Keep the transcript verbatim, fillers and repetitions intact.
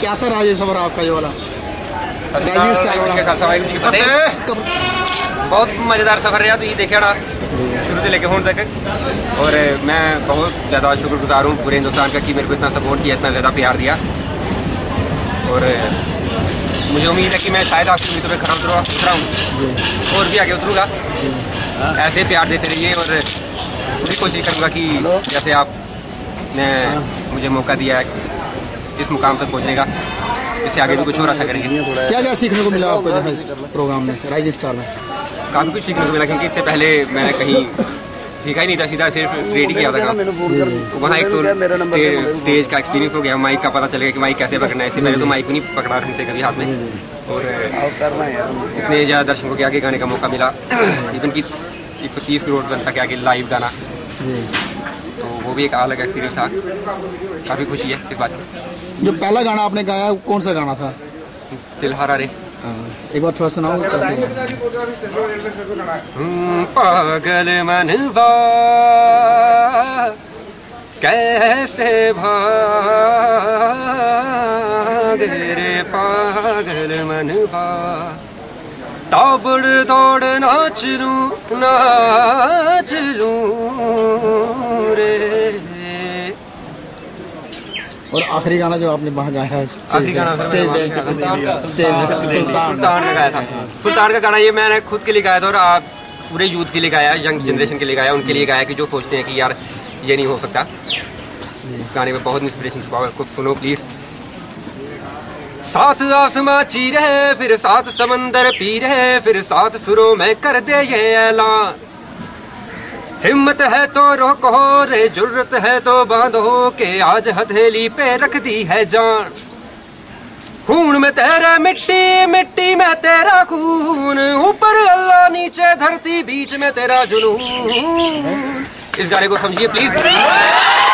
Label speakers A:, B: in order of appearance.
A: कैसा रहा ये सफर आपका ये वाला?
B: बहुत मज़ेदार सफ़र रहा। तो ये देखे ना शुरू से लेके होने तक, और मैं बहुत ज़्यादा शुक्रगुजार हूँ पूरे हिंदुस्तान का कि मेरे को इतना सपोर्ट किया, इतना ज़्यादा प्यार दिया। और मुझे उम्मीद है कि मैं शायद आपकी उम्मीदों पर खड़ा उतरा उतरा हूँ और भी आगे उतरूँगा। ऐसे प्यार देते रहिए और पूरी कोशिश करूँगा कि जैसे आपने मुझे मौका दिया है इस मुकाम तक पहुँचने का, इससे आगे भी कुछ और ऐसा करेंगे।
A: क्या क्या सीखने को मिला आपको जो है इस प्रोग्राम में, राइजिंग स्टार में?
B: काफ़ी कुछ सीखने को मिला, क्योंकि इससे पहले मैंने कहीं सीखा ही नहीं था, सीधा सिर्फ स्ट्रेट ही किया था काम। वहाँ एक तो स्टेज का एक्सपीरियंस हो गया, माइक का पता चल गया कि माइक कैसे पकड़ना है। इससे पहले तो माइक नहीं पकड़ा हमसे कभी हाथ में, और इतने ज़्यादा दर्शकों के आगे गाने का मौका मिला। इवन की एक सौ तीस करोड़ जनता के आगे लाइव गाना, तो वो भी एक अलग एक्सपीरियंस था। काफ़ी खुशी है इस बात की।
A: जो पहला गाना आपने गाया कौन सा गाना था?
B: दिलहारा रे।
A: एक बार थोड़ा सुनाओ।
B: पागल मनवा कैसे भागे रे पागल मनवा, ताबड़ दौड़ नाच लूं नाच लूं रे।
A: और आखिरी गाना जो आपने वहाँ गाया है,
B: आखिरी गाना
A: स्टेज पे, स्टेज पे सुल्तान
B: का गाया था। सुल्तान का गाना ये मैंने खुद के लिए गाया था, और आप पूरे यूथ के लिए गाया, यंग जनरेशन के लिए गाया, उनके लिए गाया कि जो सोचते हैं कि यार ये नहीं हो सकता। इस गाने में बहुत इंस्पिरेशन छुपा हुआ है, उसको सुनो प्लीज। सात आसमां चीरे फिर सात समंदर पी रहे, फिर सात सुरों में कर दे ये ऐलान, हिम्मत है तो रोको रे, जुर्रत है तो बांधो के आज हथेली पे रख दी है जान। खून में तेरा मिट्टी, मिट्टी में तेरा खून, ऊपर अल्लाह नीचे धरती बीच में तेरा जुनून। इस गाने को समझिए प्लीज।